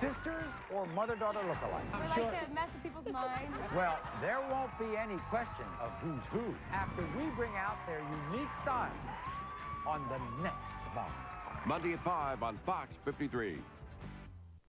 Sisters or mother-daughter lookalikes? We like to mess with people's minds. Well, there won't be any question of who's who after we bring out their unique styles on the next Maury. Monday at 5 on Fox 53.